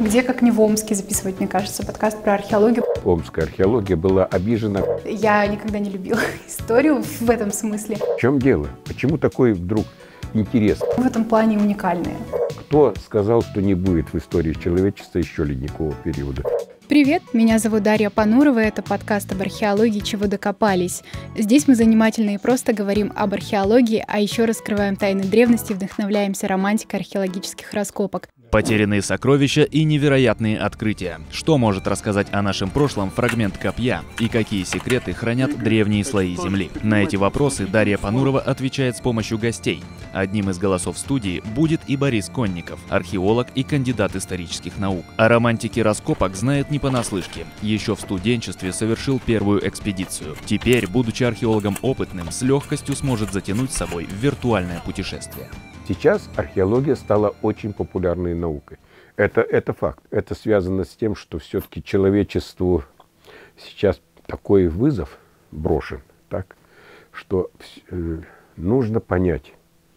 Где, как не в Омске, записывать, мне кажется, подкаст про археологию. Омская археология была обижена. Я никогда не любила историю в этом смысле. В чем дело? Почему такой вдруг интерес? В этом плане уникальные. Кто сказал, что не будет в истории человечества еще ледникового периода? Привет, меня зовут Дарья Панурова, это подкаст об археологии «Чего докопались». Здесь мы занимательно и просто говорим об археологии, а еще раскрываем тайны древности, вдохновляемся романтикой археологических раскопок. Потерянные сокровища и невероятные открытия. Что может рассказать о нашем прошлом фрагмент копья? И какие секреты хранят древние слои Земли? На эти вопросы Дарья Панурова отвечает с помощью гостей. Одним из голосов студии будет и Борис Конников, археолог и кандидат исторических наук. О романтике раскопок знает не понаслышке. Еще в студенчестве совершил первую экспедицию. Теперь, будучи археологом опытным, с легкостью сможет затянуть с собой в виртуальное путешествие. Сейчас археология стала очень популярной наукой. Это факт. Это связано с тем, что все-таки человечеству сейчас такой вызов брошен, так, что нужно понять,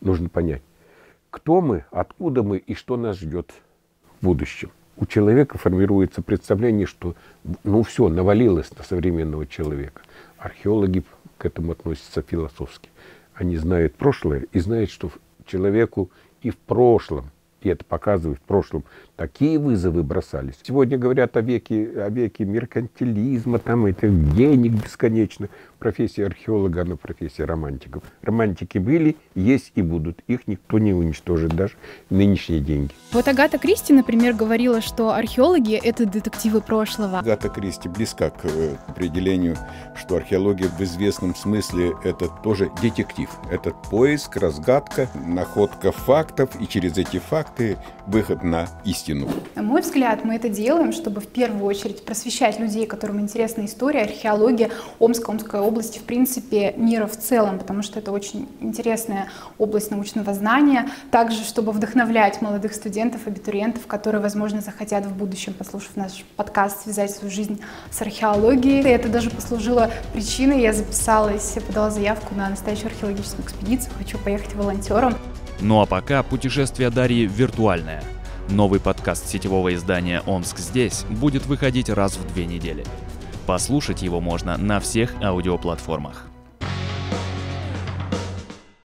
кто мы, откуда мы и что нас ждет в будущем. У человека формируется представление, что все, навалилось на современного человека. Археологи к этому относятся философски. Они знают прошлое и знают, что человеку и в прошлом, и это показывает в прошлом, такие вызовы бросались. Сегодня говорят о веке меркантилизма, там этих денег бесконечно. Профессия археолога, она профессия романтиков. Романтики были, есть и будут. Их никто не уничтожит, даже нынешние деньги. Вот Агата Кристи, например, говорила, что археологи — это детективы прошлого. Агата Кристи близка к определению, что археология в известном смысле это тоже детектив. Это поиск, разгадка, находка фактов, и через эти факты выход на истину. На мой взгляд, мы это делаем, чтобы в первую очередь просвещать людей, которым интересна история, археология, Омская область, в принципе, мира в целом, потому что это очень интересная область научного знания. Также, чтобы вдохновлять молодых студентов, абитуриентов, которые, возможно, захотят в будущем, послушав наш подкаст, связать свою жизнь с археологией. И это даже послужило причиной. Я записалась, подала заявку на настоящую археологическую экспедицию. Хочу поехать волонтером. Ну а пока путешествие Дарьи виртуальное. Новый подкаст сетевого издания «Омск здесь» будет выходить раз в 2 недели. Послушать его можно на всех аудиоплатформах.